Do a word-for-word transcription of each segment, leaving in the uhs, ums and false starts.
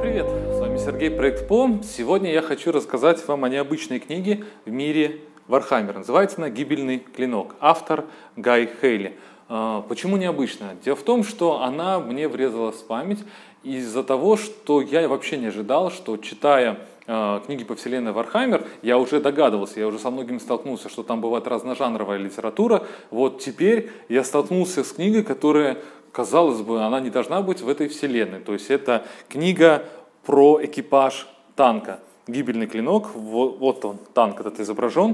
привет! С вами Сергей, проект По. Сегодня я хочу рассказать вам о необычной книге в мире Вархаммера. Называется она «Гибельный клинок». Автор Гай Хейли. Почему необычно? Дело в том, что она мне врезалась в память из-за того, что я вообще не ожидал, что, читая книги по вселенной Вархаммер, я уже догадывался, я уже со многими столкнулся, что там бывает разножанровая литература. Вот теперь я столкнулся с книгой, которая, казалось бы, она не должна быть в этой вселенной. То есть это книга про экипаж танка. Гибельный клинок, вот, вот он, танк этот изображен.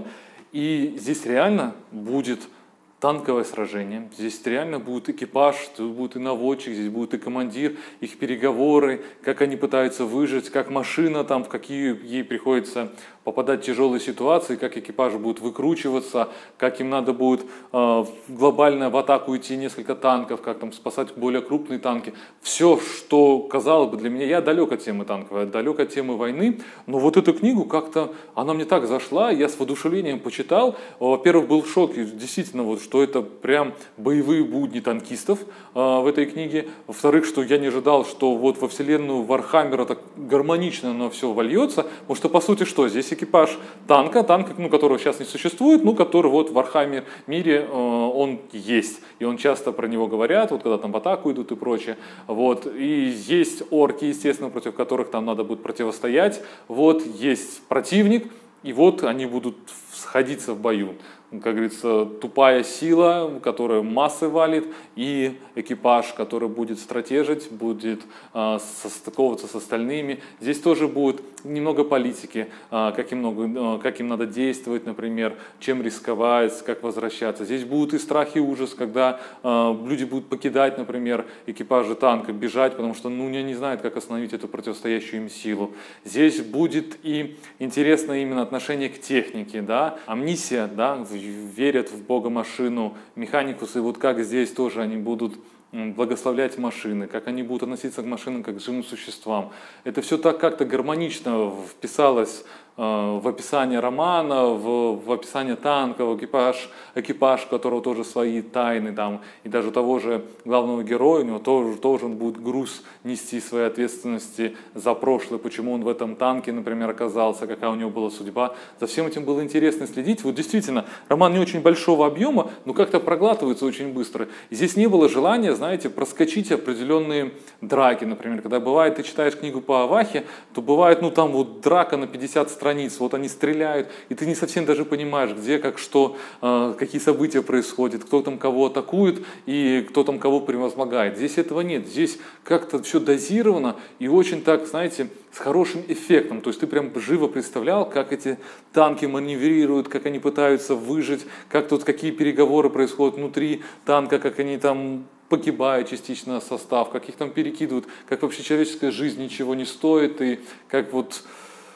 И здесь реально будет танковое сражение, здесь реально будет экипаж, тут будет и наводчик, здесь будет и командир, их переговоры, как они пытаются выжить, как машина там, в какие ей приходится попадать в тяжелые ситуации, как экипаж будет выкручиваться, как им надо будет э, глобально в атаку идти несколько танков, как там спасать более крупные танки. Все, что, казалось бы, для меня, я далек от темы танковой, далек от темы войны, но вот эту книгу как-то, она мне так зашла, я с воодушевлением почитал. Во-первых, был в шоке, действительно, вот, что это прям боевые будни танкистов э, в этой книге. Во-вторых, что я не ожидал, что вот во вселенную Вархаммера так гармонично оно все вольется, потому что, по сути, что здесь экипаж танка, танка, ну, которого сейчас не существует, ну, который вот в Вархаммер мире э, он есть, и он часто про него говорят, вот когда там в атаку идут и прочее, вот, и есть орки, естественно, против которых там надо будет противостоять, вот, есть противник, и вот они будут сходиться в бою. Как говорится, тупая сила, которая массы валит, и экипаж, который будет стратежить, будет э, состыковываться с остальными. Здесь тоже будет немного политики, э, как, им много, э, как им надо действовать, например, чем рисковать, как возвращаться. Здесь будут и страх, и ужас, когда э, люди будут покидать, например, экипажи танка, бежать, потому что ну, они не знают, как остановить эту противостоящую им силу. Здесь будет и интересно именно отношение к технике, да, амнисия, да, верят в Бога-машину, механикусы, и вот как здесь тоже они будут благословлять машины, как они будут относиться к машинам как к живым существам. Это все так как-то гармонично вписалось э, в описание романа, в, в описание танка, в экипаж, экипаж, у которого тоже свои тайны, там, и даже того же главного героя, у него тоже, тоже он будет груз нести своей ответственности за прошлое, почему он в этом танке, например, оказался, какая у него была судьба. За всем этим было интересно следить. Вот действительно, роман не очень большого объема, но как-то проглатывается очень быстро. И здесь не было желания, знаете, проскочить определенные драки, например. Когда бывает, ты читаешь книгу по Авахе, то бывает, ну там вот драка на пятьдесят страниц, вот они стреляют, и ты не совсем даже понимаешь, где, как, что, э, какие события происходят, кто там кого атакует и кто там кого превозмогает. Здесь этого нет, здесь как-то все дозировано и очень так, знаете, с хорошим эффектом. То есть ты прям живо представлял, как эти танки маневрируют, как они пытаются выжить, как тут какие переговоры происходят внутри танка, как они там погибает частично состав, как их там перекидывают, как вообще человеческая жизнь ничего не стоит, и как вот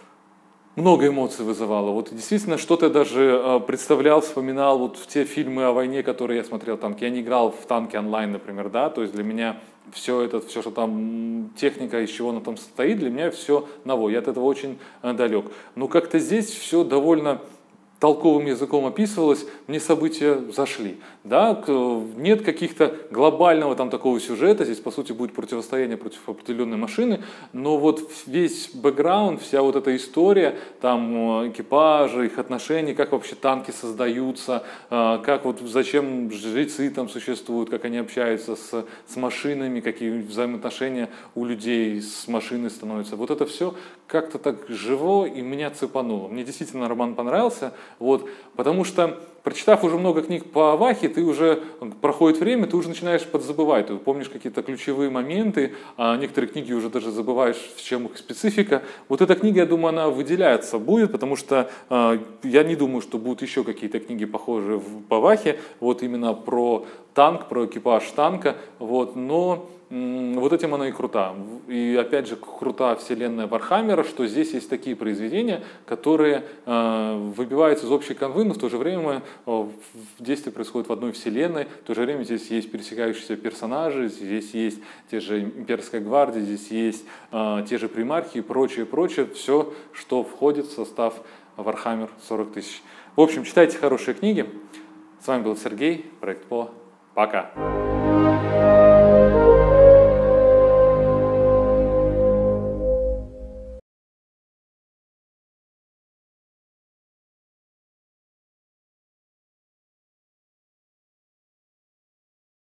много эмоций вызывало. Вот действительно что-то я даже представлял, вспоминал вот в те фильмы о войне, которые я смотрел, танки. Я не играл в танки онлайн, например, да, то есть для меня все это, все, что там техника, из чего она там состоит, для меня все новое. Я от этого очень далек. Но как-то здесь все довольно толковым языком описывалось, мне события зашли. Да? Нет каких-то глобального там такого сюжета, здесь по сути будет противостояние против определенной машины, но вот весь бэкграунд, вся вот эта история, там экипажи, их отношения, как вообще танки создаются, как вот зачем жрецы там существуют, как они общаются с, с машинами, какие взаимоотношения у людей с машиной становятся. Вот это все как-то так живо и меня цепануло. Мне действительно роман понравился. Вот, потому что, прочитав уже много книг по Авахе, ты уже, проходит время, ты уже начинаешь подзабывать, ты помнишь какие-то ключевые моменты, а некоторые книги уже даже забываешь, в чем их специфика. Вот эта книга, я думаю, она выделяться будет, потому что э, я не думаю, что будут еще какие-то книги похожие в, по Авахе, вот именно про танк, про экипаж танка, вот, но вот этим она и крута. И опять же, крута вселенная Вархаммера, что здесь есть такие произведения, которые э, выбиваются из общей канвы, но в то же время э, действие происходит в одной вселенной, в то же время здесь есть пересекающиеся персонажи, здесь есть те же имперская гвардия, здесь есть э, те же примархи и прочее, прочее, все, что входит в состав Warhammer сорок тысяч. В общем, читайте хорошие книги. С вами был Сергей, проект По. Пока!